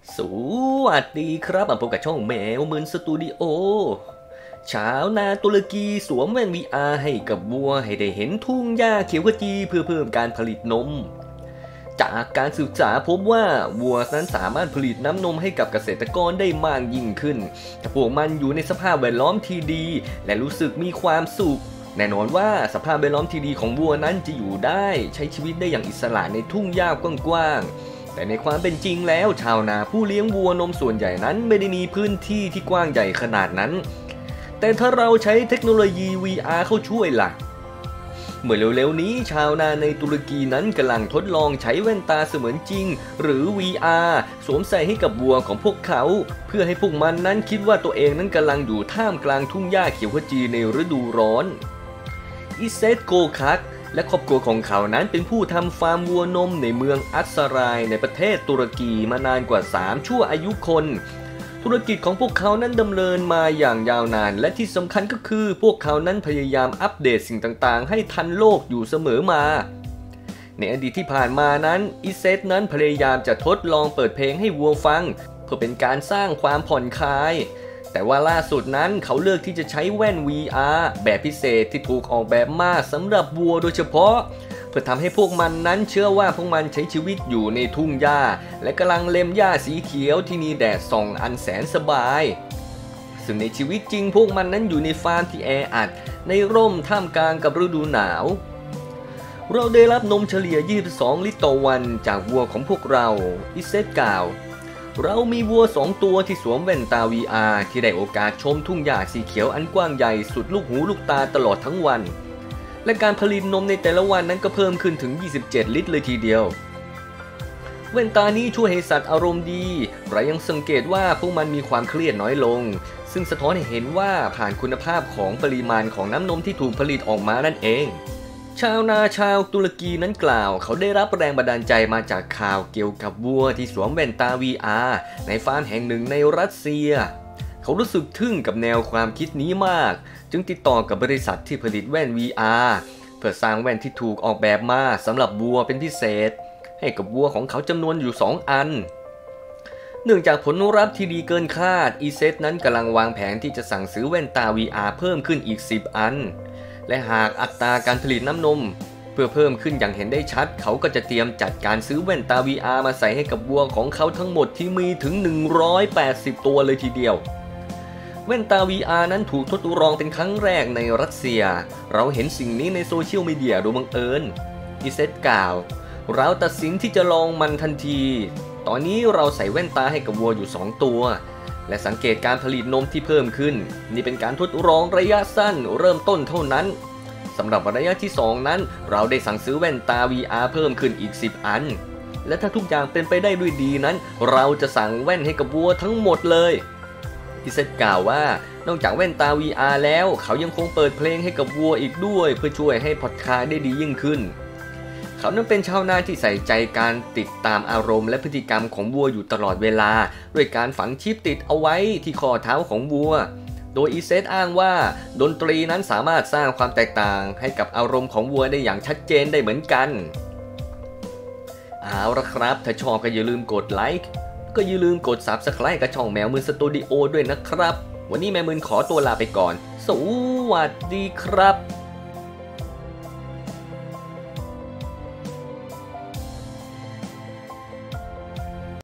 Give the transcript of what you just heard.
สวัสดีครับมาพบกับช่องแมวมืนสตูดิโอชาวนาตุรกีสวมแว่น VR ให้กับวัวให้ได้เห็นทุ่งหญ้าเขียวขจีเพื่อเพิ่มการผลิตนมจากการศึกษาพบว่าวัวนั้นสามารถผลิตน้ำนมให้กับเกษตรกรได้มากยิ่งขึ้นถ้าพวกมันอยู่ในสภาพแวดล้อมที่ดีและรู้สึกมีความสุขแน่นอนว่าสภาพแวดล้อมที่ดีของวัวนั้นจะอยู่ได้ใช้ชีวิตได้อย่างอิสระในทุ่งหญ้ากว้างๆแต่ในความเป็นจริงแล้วชาวนาผู้เลี้ยงวัวนมส่วนใหญ่นั้นไม่ได้มีพื้นที่ที่กว้างใหญ่ขนาดนั้นแต่ถ้าเราใช้เทคโนโลยี VR เข้าช่วยล่ะเมื่อเร็วๆนี้ชาวนาในตุรกีนั้นกำลังทดลองใช้แว่นตาเสมือนจริงหรือ VR สวมใส่ให้กับวัวของพวกเขาเพื่อให้พวกมันนั้นคิดว่าตัวเองนั้นกำลังอยู่ท่ามกลางทุ่งหญ้าเขียวขจีในฤดูร้อนอิเซตโกคักและครอบครัวของเขานั้นเป็นผู้ทำฟาร์มวัวนมในเมืองอัสซารายในประเทศตุรกีมานานกว่า3ชั่วอายุคนธุรกิจของพวกเขานั้นดำเนินมาอย่างยาวนานและที่สำคัญก็คือพวกเขานั้นพยายามอัปเดตสิ่งต่างๆให้ทันโลกอยู่เสมอมาในอดีตที่ผ่านมานั้นอิเซตนั้นพยายามจะทดลองเปิดเพลงให้วัวฟังเพื่อเป็นการสร้างความผ่อนคลายแต่ว่าล่าสุดนั้นเขาเลือกที่จะใช้แว่น VR แบบพิเศษที่ถูกออกแบบมาสำหรับวัวโดยเฉพาะเพื่อทำให้พวกมันนั้นเชื่อว่าพวกมันใช้ชีวิตอยู่ในทุ่งหญ้าและกำลังเล็มหญ้าสีเขียวที่มีแดดส่องอันแสนสบายซึ่งในชีวิตจริงพวกมันนั้นอยู่ในฟาร์มที่แออัดในร่มท่ามกลางกับฤดูหนาวเราได้รับนมเฉลี่ย22ลิตรต่อวันจากวัวของพวกเราอิเซตกล่าวเรามีวัว2ตัวที่สวมแว่นตา VR ที่ได้โอกาสชมทุ่งหญ้าสีเขียวอันกว้างใหญ่สุดลูกหูลูกตาตลอดทั้งวันและการผลิตนมในแต่ละวันนั้นก็เพิ่มขึ้นถึง27ลิตรเลยทีเดียวแว่นตานี้ช่วยให้สัตว์อารมณ์ดีเรายังสังเกตว่าพวกมันมีความเครียดน้อยลงซึ่งสะท้อนให้เห็นว่าผ่านคุณภาพของปริมาณของน้ำนมที่ถูกผลิตออกมานั่นเองชาวนาชาวตุรกีนั้นกล่าวเขาได้รับแรงบันดาลใจมาจากข่าวเกี่ยวกับวัวที่สวมแว่นตา VR ในฟาร์มแห่งหนึ่งในรัสเซียเขารู้สึกทึ่งกับแนวความคิดนี้มากจึงติดต่อกับบริษัทที่ผลิตแว่น VR เพื่อสร้างแว่นที่ถูกออกแบบมาสำหรับวัวเป็นพิเศษให้กับวัวของเขาจำนวนอยู่2อันเนื่องจากผลลัพธ์ที่ดีเกินคาดอีเซตนั้นกำลังวางแผนที่จะสั่งซื้อแว่นตา VR เพิ่มขึ้นอีก10อันและหากอัตราการผลิตน้ำนมเพื่อเพิ่มขึ้นอย่างเห็นได้ชัดเขาก็จะเตรียมจัดการซื้อแว่นตา VR มาใส่ให้กับวัวของเขาทั้งหมดที่มีถึง180ตัวเลยทีเดียวแว่นตา VR นั้นถูกทดลองเป็นครั้งแรกในรัสเซียเราเห็นสิ่งนี้ในโซเชียลมีเดียโดยบังเอิญอิเซตกล่าวเราตัดสินที่จะลองมันทันทีตอนนี้เราใส่แว่นตาให้กับวัวอยู่2ตัวและสังเกตการผลิตนมที่เพิ่มขึ้นนี่เป็นการทดลองระยะสั้นเริ่มต้นเท่านั้นสำหรับระยะที่2นั้นเราได้สั่งซื้อแว่นตา VR เพิ่มขึ้นอีก10อันและถ้าทุกอย่างเป็นไปได้ด้วยดีนั้นเราจะสั่งแว่นให้กับวัวทั้งหมดเลยอิเซตกล่าวว่านอกจากแว่นตา VR แล้วเขายังคงเปิดเพลงให้กับวัวอีกด้วยเพื่อช่วยให้ผ่อนคลายได้ดียิ่งขึ้นเขานั้นเป็นชาวนาที่ใส่ใจการติดตามอารมณ์และพฤติกรรมของวัวอยู่ตลอดเวลาด้วยการฝังชิปติดเอาไว้ที่ข้อเท้าของวัวโดยอีเซตอ้างว่าดนตรีนั้นสามารถสร้างความแตกต่างให้กับอารมณ์ของวัวได้อย่างชัดเจนได้เหมือนกันเอาละครับถ้าชอบก็อย่าลืมกดไลค์ก็อย่าลืมกด Subscribe กับช่องแมวมืนสตูดิโอด้วยนะครับวันนี้แมวมืนขอตัวลาไปก่อนสวัสดีครับ